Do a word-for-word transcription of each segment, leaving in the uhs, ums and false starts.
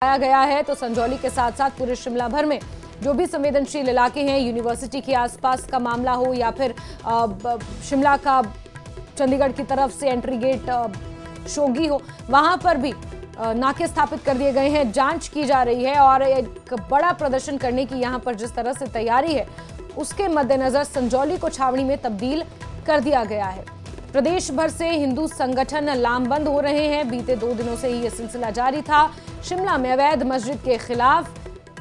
आया गया है। तो संजौली के साथ साथ पूरे शिमला भर में जो भी संवेदनशील इलाके हैं, यूनिवर्सिटी के आसपास का मामला हो या फिर शिमला का चंडीगढ़ की तरफ से एंट्री गेट शोगी हो, वहां पर भी नाके स्थापित कर दिए गए हैं, जांच की जा रही है और एक बड़ा प्रदर्शन करने की यहां पर जिस तरह से तैयारी है उसके मद्देनजर संजौली को छावनी में तब्दील कर दिया गया है। प्रदेश भर से हिंदू संगठन लामबंद हो रहे हैं। बीते दो दिनों से ही यह सिलसिला जारी था। शिमला में अवैध मस्जिद के खिलाफ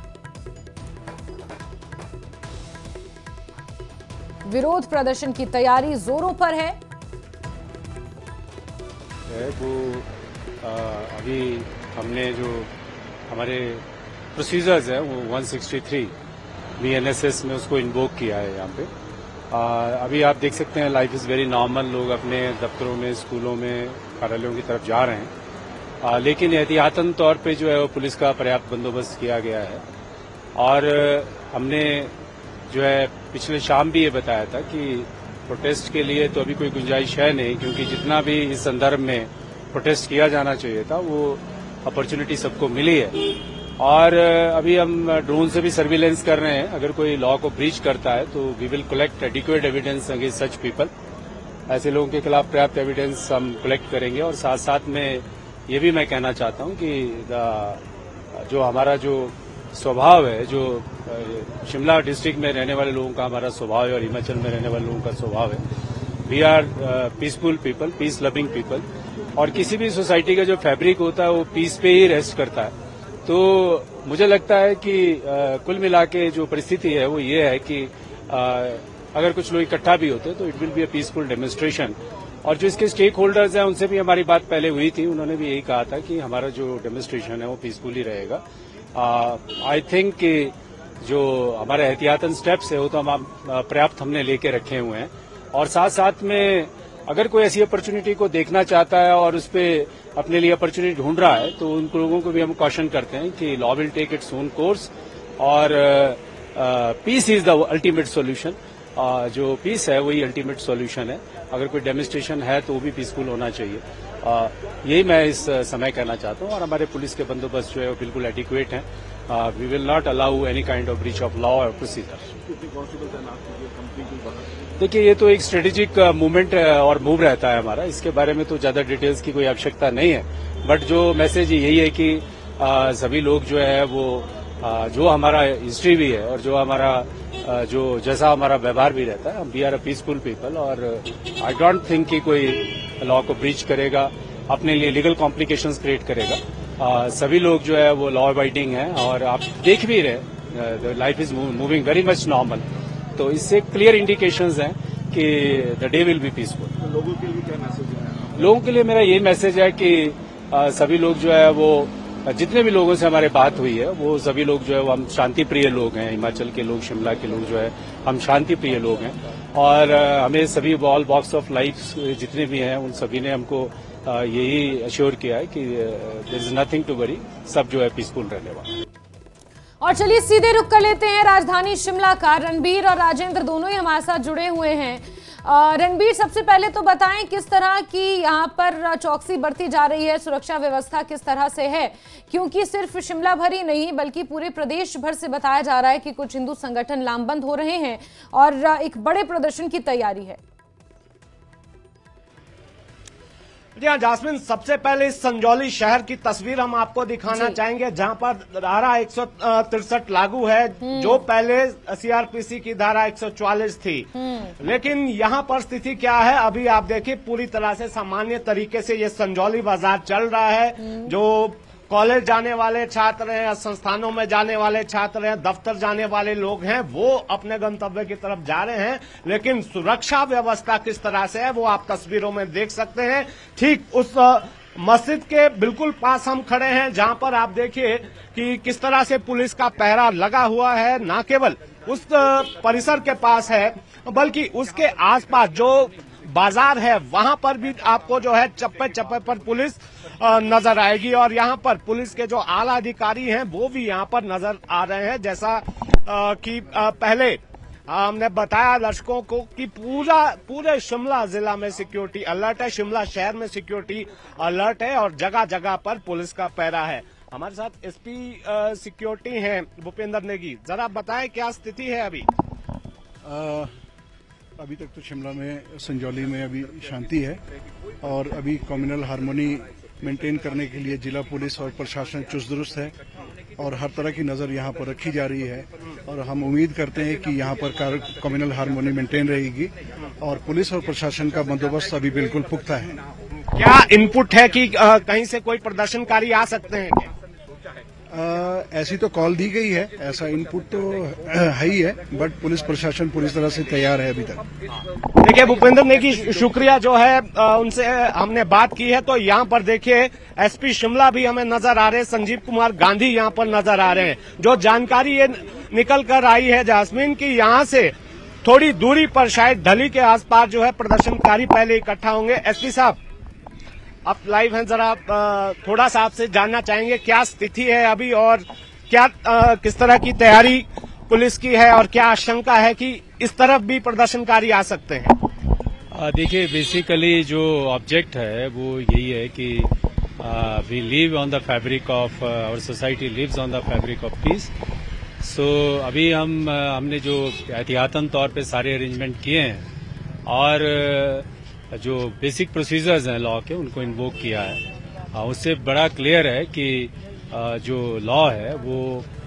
विरोध प्रदर्शन की तैयारी जोरों पर है। वो आ, अभी हमने जो हमारे प्रोसीजर्स है वो एक सौ तिरसठ बी एन एस एस में उसको इन्वोक किया है। यहाँ पे आ, अभी आप देख सकते हैं लाइफ इज़ वेरी नॉर्मल, लोग अपने दफ्तरों में, स्कूलों में, कार्यालयों की तरफ जा रहे हैं, आ, लेकिन एहतियातन तौर पे जो है वो पुलिस का पर्याप्त बंदोबस्त किया गया है। और हमने जो है पिछले शाम भी ये बताया था कि प्रोटेस्ट के लिए तो अभी कोई गुंजाइश है नहीं, क्योंकि जितना भी इस संदर्भ में प्रोटेस्ट किया जाना चाहिए था वो अपॉर्चुनिटी सबको मिली है। और अभी हम ड्रोन से भी सर्विलेंस कर रहे हैं। अगर कोई लॉ को ब्रीच करता है तो we will collect adequate evidence against such people. ऐसे लोगों के खिलाफ पर्याप्त एविडेंस हम कलेक्ट करेंगे। और साथ साथ में ये भी मैं कहना चाहता हूं कि जो हमारा जो स्वभाव है, जो शिमला डिस्ट्रिक्ट में रहने वाले लोगों का हमारा स्वभाव है और हिमाचल में रहने वाले लोगों का स्वभाव है, we are peaceful people, peace loving people. और किसी भी सोसाइटी का जो फैब्रिक होता है वो पीस पे ही रेस्ट करता है। तो मुझे लगता है कि आ, कुल मिला के जो परिस्थिति है वो ये है कि आ, अगर कुछ लोग इकट्ठा भी होते तो it will be a peaceful demonstration. और जो इसके स्टेक होल्डर्स हैं उनसे भी हमारी बात पहले हुई थी, उन्होंने भी यही कहा था कि हमारा जो डेमोन्स्ट्रेशन है वो पीसफुल ही रहेगा। आई थिंक कि जो हमारे एहतियातन स्टेप्स है वो तो हम पर्याप्त हमने लेके रखे हुए हैं। और साथ साथ में अगर कोई ऐसी अपॉर्चुनिटी को देखना चाहता है और उस पर अपने लिए अपॉर्चुनिटी ढूंढ रहा है तो उन लोगों को भी हम कॉशन करते हैं कि law will take its own course और peace is the ultimate solution. जो पीस है वही अल्टीमेट सॉल्यूशन है। अगर कोई डेमोन्स्ट्रेशन है तो वो भी पीसफुल होना चाहिए। uh, यही मैं इस समय कहना चाहता हूँ। और हमारे पुलिस के बंदोबस्त जो है वो बिल्कुल एडिक्वेट हैं। We will not allow any kind of breach of law और प्रोसीजर। देखिए, ये तो एक स्ट्रेटेजिक मूवमेंट और मूव रहता है हमारा, इसके बारे में तो ज्यादा डिटेल्स की कोई आवश्यकता नहीं है। बट जो मैसेज यही है कि आ, सभी लोग जो है वो आ, जो हमारा हिस्ट्री भी है और जो हमारा आ, जो जैसा हमारा व्यवहार भी रहता है, we are a peaceful people. और आई डोंट थिंक कि कोई लॉ को ब्रीच करेगा, अपने लिए लीगल कॉम्प्लिकेशंस क्रिएट करेगा। आ, सभी लोग जो है वो लॉ अबाइडिंग है और आप देख भी रहे life is moving very much normal. तो इससे क्लियर इंडिकेशंस हैं कि the day will be peaceful. तो लोगों के लिए क्या मैसेज है? लोगों के लिए मेरा यही मैसेज है कि आ, सभी लोग जो है वो जितने भी लोगों से हमारी बात हुई है वो सभी लोग जो है वो हम शांति प्रिय लोग हैं। हिमाचल के लोग, शिमला के लोग जो है हम शांति प्रिय लोग हैं। और आ, हमें सभी ऑल वॉक्स ऑफ लाइफ जितने भी हैं उन सभी ने हमको आ, यही अश्योर किया है कि there is nothing to worry, सब जो है पीसफुल रहने वाला। और चलिए सीधे रुक कर लेते हैं राजधानी शिमला का। रणबीर और राजेंद्र दोनों ही हमारे साथ जुड़े हुए हैं। रणबीर, सबसे पहले तो बताएं किस तरह की यहाँ पर चौकसी बढ़ती जा रही है, सुरक्षा व्यवस्था किस तरह से है, क्योंकि सिर्फ शिमला भर ही नहीं बल्कि पूरे प्रदेश भर से बताया जा रहा है कि कुछ हिंदू संगठन लामबंद हो रहे हैं और एक बड़े प्रदर्शन की तैयारी है। जी हाँ जास्मिन, सबसे पहले इस संजौली शहर की तस्वीर हम आपको दिखाना चाहेंगे, जहां पर धारा एक सौ तिरसठ लागू है, जो पहले सीआरपीसी की धारा एक सौ चौवालीस थी। लेकिन यहाँ पर स्थिति क्या है, अभी आप देखिए पूरी तरह से सामान्य तरीके से ये संजौली बाजार चल रहा है। जो कॉलेज जाने वाले छात्र हैं, संस्थानों में जाने वाले छात्र हैं, दफ्तर जाने वाले लोग हैं, वो अपने गंतव्य की तरफ जा रहे हैं। लेकिन सुरक्षा व्यवस्था किस तरह से है वो आप तस्वीरों में देख सकते हैं। ठीक उस मस्जिद के बिल्कुल पास हम खड़े हैं, जहां पर आप देखिए कि किस तरह से पुलिस का पहरा लगा हुआ है। न केवल उस परिसर के पास है बल्कि उसके आसपास जो बाजार है वहां पर भी आपको जो है चप्पे चप्पे पर पुलिस नजर आएगी। और यहां पर पुलिस के जो आला अधिकारी हैं वो भी यहां पर नजर आ रहे हैं। जैसा कि पहले हमने बताया दर्शकों को कि पूरा पूरे शिमला जिला में सिक्योरिटी अलर्ट है, शिमला शहर में सिक्योरिटी अलर्ट है और जगह जगह पर पुलिस का पहरा है। हमारे साथ एसपी सिक्योरिटी हैं भूपेंद्र नेगी, जरा बताएं क्या स्थिति है अभी। आ, अभी तक तो शिमला में संजौली में अभी शांति है और अभी कम्युनल हार्मोनी मेंटेन करने के लिए जिला पुलिस और प्रशासन चुस्त दुरुस्त है और हर तरह की नजर यहाँ पर रखी जा रही है और हम उम्मीद करते हैं कि यहाँ पर कम्युनल हार्मोनी मेंटेन रहेगी और पुलिस और प्रशासन का बंदोबस्त अभी बिल्कुल पुख्ता है। क्या इनपुट है कि आ, कहीं से कोई प्रदर्शनकारी आ सकते हैं क्या? आ, ऐसी तो कॉल दी गई है, ऐसा इनपुट तो है ही है, बट पुलिस प्रशासन पूरी तरह से तैयार है अभी तक। देखिए भूपेंद्र नेगी शुक्रिया जो है आ, उनसे हमने बात की है। तो यहाँ पर देखिए एसपी शिमला भी हमें नजर आ रहे हैं, संजीव कुमार गांधी यहाँ पर नजर आ रहे हैं। जो जानकारी ये निकल कर आई है जास्मीन की यहाँ से थोड़ी दूरी पर शायद ढली के आसपास जो है प्रदर्शनकारी पहले इकट्ठा होंगे। एसपी साहब आप लाइव हैं, जरा थोड़ा सा आपसे जानना चाहेंगे क्या स्थिति है अभी और क्या आ, किस तरह की तैयारी पुलिस की है और क्या आशंका है कि इस तरफ भी प्रदर्शनकारी आ सकते हैं। देखिए बेसिकली जो ऑब्जेक्ट है वो यही है कि we live on the fabric of our society lives on the fabric of peace. So अभी हम uh, हमने जो एहतियातन तौर पे सारे अरेंजमेंट किए हैं और uh, जो बेसिक प्रोसीजर्स हैं लॉ के उनको इन्वोक किया है। उससे बड़ा क्लियर है कि जो लॉ है वो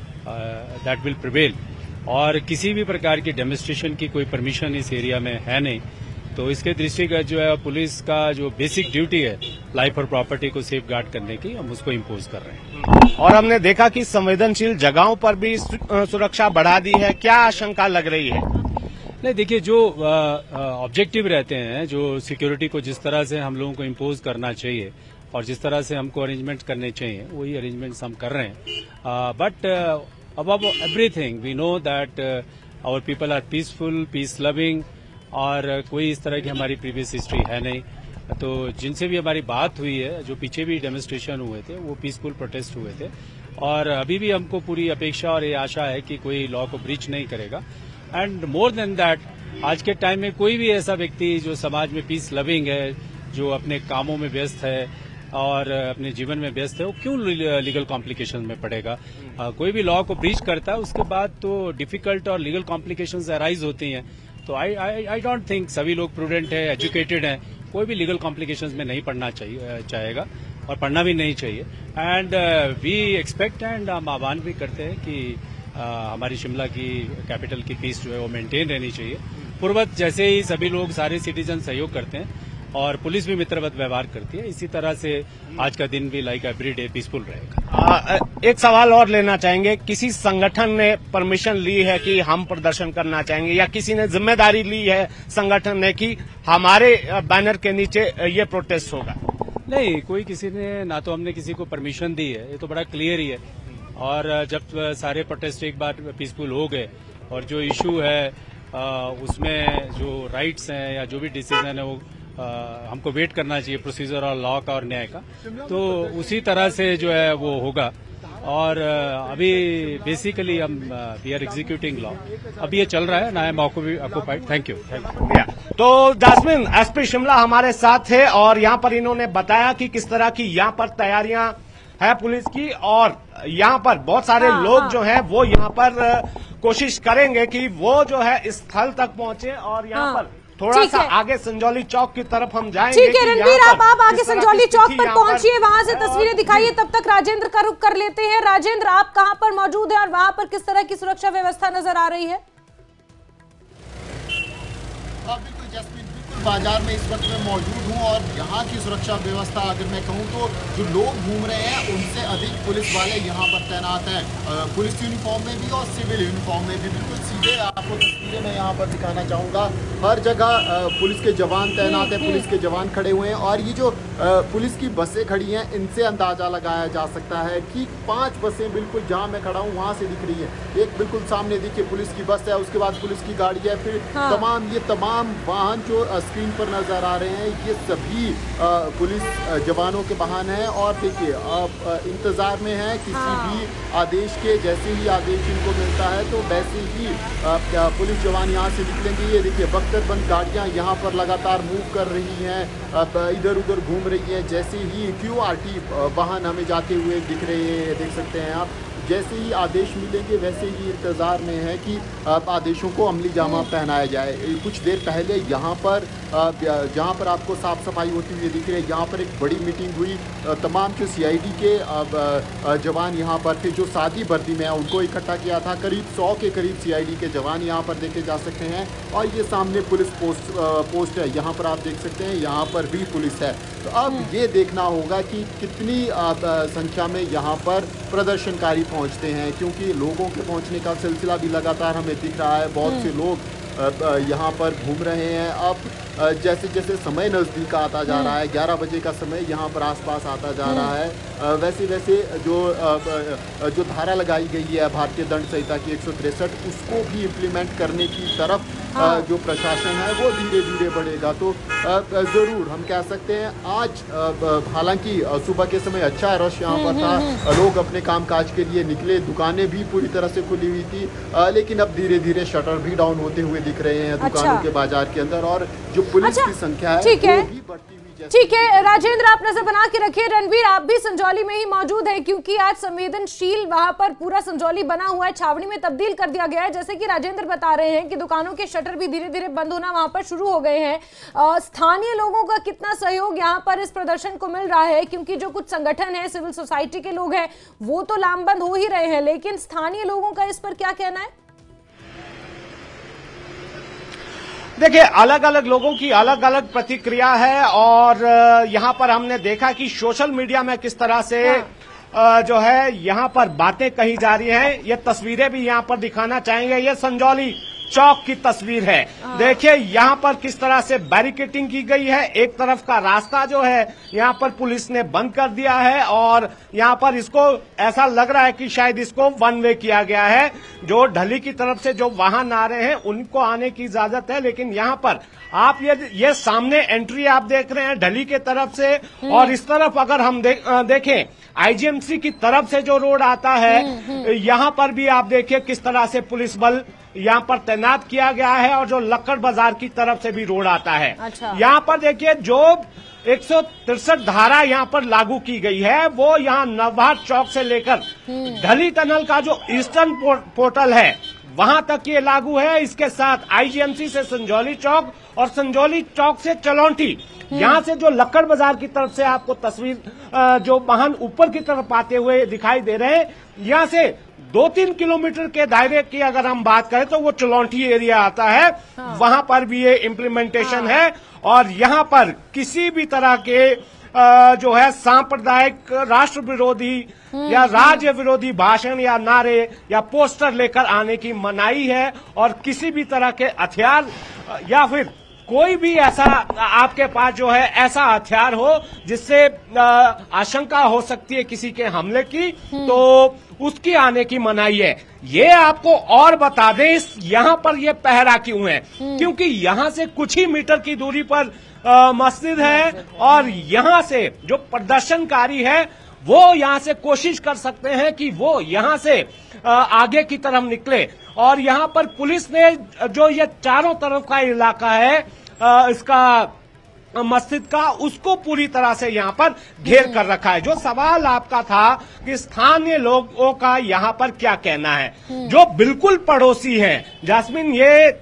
दैट विल प्रिवेल और किसी भी प्रकार की डेमोन्स्ट्रेशन की कोई परमिशन इस एरिया में है नहीं। तो इसके दृष्टिगत जो है पुलिस का जो बेसिक ड्यूटी है लाइफ और प्रॉपर्टी को सेफ गार्ड करने की, हम उसको इम्पोज कर रहे हैं। और हमने देखा कि संवेदनशील जगहों पर भी सुरक्षा बढ़ा दी है, क्या आशंका लग रही है? नहीं देखिए जो ऑब्जेक्टिव रहते हैं, जो सिक्योरिटी को जिस तरह से हम लोगों को इम्पोज करना चाहिए और जिस तरह से हमको अरेंजमेंट करने चाहिए वही अरेंजमेंट्स हम कर रहे हैं। But above everything we know that our people are peaceful, peace loving और कोई इस तरह की हमारी प्रीवियस हिस्ट्री है नहीं। तो जिनसे भी हमारी बात हुई है, जो पीछे भी डेमोन्स्ट्रेशन हुए थे वो पीसफुल प्रोटेस्ट हुए थे और अभी भी हमको पूरी अपेक्षा और ये आशा है कि कोई लॉ को ब्रीच नहीं करेगा। एंड मोर देन दैट आज के टाइम में कोई भी ऐसा व्यक्ति जो समाज में पीस लविंग है, जो अपने कामों में व्यस्त है और अपने जीवन में व्यस्त है, वो क्यों लीगल कॉम्प्लिकेशन में पड़ेगा। आ, कोई भी लॉ को ब्रीच करता है उसके बाद तो डिफिकल्ट और लीगल कॉम्प्लिकेशंस अराइज होती हैं। तो आई आई आई डोंट थिंक सभी लोग प्रूडेंट है, एजुकेटेड हैं, कोई भी लीगल कॉम्प्लिकेशंस में नहीं पड़ना चाहिए चाहेगा और पढ़ना भी नहीं चाहिए। एंड वी एक्सपेक्ट एंड हम आह्वान भी करते हैं कि Uh, हमारी शिमला की कैपिटल की पीस जो है वो मेंटेन रहनी चाहिए। पूर्वत जैसे ही सभी लोग सारे सिटीजन सहयोग करते हैं और पुलिस भी मित्रवत व्यवहार करती है, इसी तरह से आज का दिन भी लाइक एवरी डे पीसफुल रहेगा। uh, एक सवाल और लेना चाहेंगे, किसी संगठन ने परमिशन ली है कि हम प्रदर्शन करना चाहेंगे या किसी ने जिम्मेदारी ली है संगठन ने कि हमारे बैनर के नीचे ये प्रोटेस्ट होगा? नहीं, कोई किसी ने ना तो हमने किसी को परमिशन दी है, ये तो बड़ा क्लियर ही है। और जब सारे प्रोटेस्ट एक बार पीसफुल हो गए और जो इशू है उसमें जो राइट्स हैं या जो भी डिसीजन है वो आ, हमको वेट करना चाहिए प्रोसीजर और लॉ का और न्याय का, तो उसी तरह से जो है वो होगा। और अभी बेसिकली हम वी आर एग्जीक्यूटिंग लॉ, अभी ये चल रहा है ना, है occupied. Thank you thank you. तो जास्मिन एसपी शिमला हमारे साथ है और यहाँ पर इन्होंने बताया कि किस तरह की यहाँ पर तैयारियां है पुलिस की और यहाँ पर बहुत सारे हाँ, लोग हाँ। जो हैं वो यहाँ पर कोशिश करेंगे कि वो जो है इस स्थल तक पहुंचे और यहाँ हाँ। पर थोड़ा सा आगे संजौली चौक की तरफ हम जाएंगे। ठीक है रणवीर, आप आप आगे संजौली चौक पर पहुंचिए, वहां से तस्वीरें दिखाइए। तब तक राजेंद्र का रुख कर लेते हैं। राजेंद्र, आप कहां पर मौजूद हैं और वहां पर किस तरह की सुरक्षा व्यवस्था नजर आ रही है? बिल्कुल जैस्मीन, बिल्कुल बाजार में इस वक्त मैं मौजूद हूं और यहाँ की सुरक्षा व्यवस्था अगर मैं कहूँ तो जो लोग घूम रहे हैं उनसे अधिक पुलिस वाले यहाँ पर तैनात हैं, पुलिस यूनिफॉर्म में भी और सिविल यूनिफॉर्म में भी। बिल्कुल सीधे आपको तस्वीरें मैं यहाँ पर दिखाना चाहूँगा, हर जगह पुलिस के जवान तैनात हैं, पुलिस के जवान खड़े हुए हैं और ये जो पुलिस की बसें खड़ी हैं इनसे अंदाजा लगाया जा सकता है कि पांच बसें बिल्कुल जहाँ मैं खड़ा हूँ वहाँ से दिख रही है। एक बिल्कुल सामने देखिए पुलिस की बस है, उसके बाद पुलिस की गाड़ी है, फिर हाँ। तमाम ये तमाम वाहन जो स्क्रीन पर नजर आ रहे हैं ये सभी पुलिस जवानों के वाहन हैं और देखिए अब इंतजार में है किसी हाँ। भी आदेश के। जैसे ही आदेश इनको मिलता है तो वैसे ही पुलिस जवान यहाँ से निकलेंगे। ये देखिए बख्तरबंद गाड़ियाँ यहाँ पर लगातार मूव कर रही हैं, इधर उधर घूम रही हैं। जैसे ही क्यू आर टी वाहन हमें जाते हुए दिख रहे हैं, देख सकते हैं आप। जैसे ही आदेश मिलेंगे वैसे ही इंतज़ार में है कि आदेशों को अमली जामा पहनाया जाए। कुछ देर पहले यहाँ पर जहाँ पर आपको साफ सफाई होती हुई दिख रही है, यहाँ पर एक बड़ी मीटिंग हुई। तमाम जो सी आई डी के जवान यहाँ पर थे जो सादी वर्दी में है उनको इकट्ठा किया था। करीब सौ के करीब सी आई डी के जवान यहाँ पर देखे जा सकते हैं। और ये सामने पुलिस पोस्ट पोस्ट है, यहाँ पर आप देख सकते हैं, यहाँ पर भी पुलिस है। तो अब ये देखना होगा कि कितनी संख्या में यहाँ पर प्रदर्शनकारी पहुँचते हैं, क्योंकि लोगों के पहुँचने का सिलसिला भी लगातार हमें दिख रहा है। बहुत से लोग यहाँ पर घूम रहे हैं। अब जैसे जैसे समय नज़दीक आता जा रहा है, ग्यारह बजे का समय यहाँ पर आसपास आता जा रहा है, वैसे वैसे जो जो धारा लगाई गई है भारतीय दंड संहिता की एक सौ तिरसठ उसको भी इम्प्लीमेंट करने की तरफ हाँ। जो प्रशासन है वो धीरे धीरे बढ़ेगा। तो ज़रूर हम कह सकते हैं आज हालांकि सुबह के समय अच्छा रश यहाँ पर था, लोग अपने कामकाज के लिए निकले, दुकानें भी पूरी तरह से खुली हुई थी, लेकिन अब धीरे धीरे शटर भी डाउन होते हुए दिख रहे हैं दुकानों अच्छा। के बाजार के अंदर, और जो पुलिस अच्छा, की संख्या है वो भी बढ़ती हुई। ठीक है राजेंद्र, आप नजर बना के रखिए। रणवीर, आप भी संजौली में ही मौजूद है क्योंकि आज संवेदनशील वहां पर पूरा संजौली बना हुआ है, छावनी में तब्दील कर दिया गया है। जैसे कि राजेंद्र बता रहे हैं कि दुकानों के शटर भी धीरे धीरे बंद होना वहां पर शुरू हो गए हैं। स्थानीय लोगों का कितना सहयोग यहाँ पर इस प्रदर्शन को मिल रहा है, क्योंकि जो कुछ संगठन है, सिविल सोसाइटी के लोग हैं, वो तो लामबंद हो ही रहे हैं, लेकिन स्थानीय लोगों का इस पर क्या कहना है? देखिए अलग अलग लोगों की अलग अलग प्रतिक्रिया है, और यहाँ पर हमने देखा कि सोशल मीडिया में किस तरह से हाँ। जो है यहाँ पर बातें कही जा रही हैं। ये तस्वीरें भी यहाँ पर दिखाना चाहेंगे। ये संजौली चौक की तस्वीर है। देखिए यहाँ पर किस तरह से बैरिकेटिंग की गई है। एक तरफ का रास्ता जो है यहाँ पर पुलिस ने बंद कर दिया है, और यहाँ पर इसको ऐसा लग रहा है कि शायद इसको वन वे किया गया है। जो ढली की तरफ से जो वाहन आ रहे हैं उनको आने की इजाजत है, लेकिन यहाँ पर आप ये ये सामने एंट्री आप देख रहे हैं ढली के तरफ से, और इस तरफ अगर हम दे, देखें आई जी एम सी की तरफ से जो रोड आता है, यहाँ पर भी आप देखिए किस तरह से पुलिस बल यहाँ पर तैनात किया गया है, और जो लक्कड़ बाजार की तरफ से भी रोड आता है। अच्छा। यहाँ पर देखिए जो एक सौ तिरसठ धारा यहाँ पर लागू की गई है वो यहाँ नवभारत चौक से लेकर ढली टनल का जो ईस्टर्न पोर्टल है वहां तक ये लागू है। इसके साथ आई जी एम सी से संजौली चौक और संजौली चौक से चलौंटी, यहाँ से जो लक्कड़ बाजार की तरफ से आपको तस्वीर जो वाहन ऊपर की तरफ आते हुए दिखाई दे रहे हैं, यहाँ से दो तीन किलोमीटर के दायरे की अगर हम बात करें तो वो चलौंटी एरिया आता है। हाँ। वहां पर भी ये इम्प्लीमेंटेशन हाँ। है, और यहाँ पर किसी भी तरह के जो है सांप्रदायिक राष्ट्र विरोधी या राज्य विरोधी भाषण या नारे या पोस्टर लेकर आने की मनाही है, और किसी भी तरह के हथियार या फिर कोई भी ऐसा आपके पास जो है ऐसा हथियार हो जिससे आशंका हो सकती है किसी के हमले की, तो उसकी आने की मनाही है। ये आपको और बता दें इस यहाँ पर ये पहरा क्यों है, क्योंकि यहाँ से कुछ ही मीटर की दूरी पर मस्जिद है, और यहाँ से जो प्रदर्शनकारी है वो यहाँ से कोशिश कर सकते हैं कि वो यहाँ से आगे की तरफ निकले। और यहाँ पर पुलिस ने जो ये चारों तरफ का इलाका है इसका मस्जिद का, उसको पूरी तरह से यहाँ पर घेर कर रखा है। जो सवाल आपका था कि स्थानीय लोगों का यहाँ पर क्या कहना है, जो बिल्कुल पड़ोसी हैं जास्मिन, ये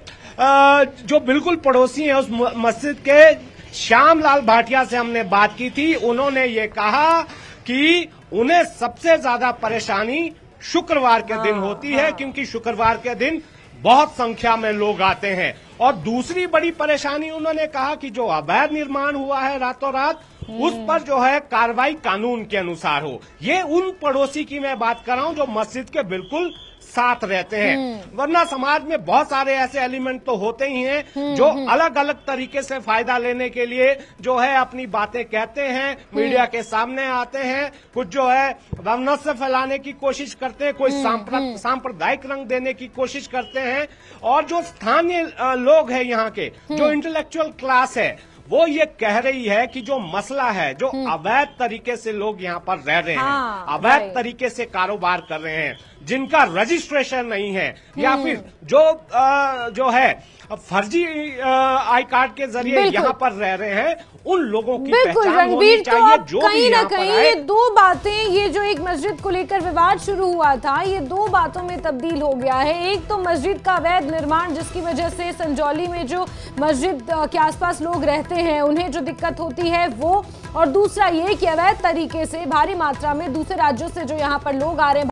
जो बिल्कुल पड़ोसी हैं उस मस्जिद के श्यामलाल भाटिया से हमने बात की थी। उन्होंने ये कहा कि उन्हें सबसे ज्यादा परेशानी शुक्रवार के दिन होती है, क्योंकि शुक्रवार के दिन बहुत संख्या में लोग आते हैं। और दूसरी बड़ी परेशानी उन्होंने कहा कि जो अवैध निर्माण हुआ है रातों रात, उस पर जो है कार्रवाई कानून के अनुसार हो। ये उन पड़ोसी की मैं बात कर रहा हूं जो मस्जिद के बिल्कुल साथ रहते हैं, वरना समाज में बहुत सारे ऐसे एलिमेंट तो होते ही हैं जो अलग अलग तरीके से फायदा लेने के लिए जो है अपनी बातें कहते हैं, मीडिया के सामने आते हैं, कुछ जो है वैमनस्य फैलाने की कोशिश करते हैं, कोई सांप्रदायिक रंग देने की कोशिश करते हैं। और जो स्थानीय लोग हैं यहाँ के, जो इंटेलेक्चुअल क्लास है, वो ये कह रही है कि जो मसला है, जो अवैध तरीके से लोग यहाँ पर रह रहे हैं, हाँ, अवैध तरीके से कारोबार कर रहे हैं, जिनका रजिस्ट्रेशन नहीं है, या फिर जो आ, जो है फर्जी आई कार्ड के जरिए यहाँ पर रह रहे हैं, उन लोगों की पहचान होनी चाहिए। तो जो कहीं ना कहीं ये दो दो बातें, ये जो एक मस्जिद को लेकर विवाद शुरू हुआ था, ये दो बातों में तब्दील हो गया है। एक तो मस्जिद का अवैध निर्माण, जिसकी वजह से संजौली में जो मस्जिद के आसपास लोग रहते हैं उन्हें जो दिक्कत होती है वो, और दूसरा ये कि अवैध तरीके से भारी मात्रा में दूसरे राज्यों से जो यहाँ पर लोग आ रहे हैं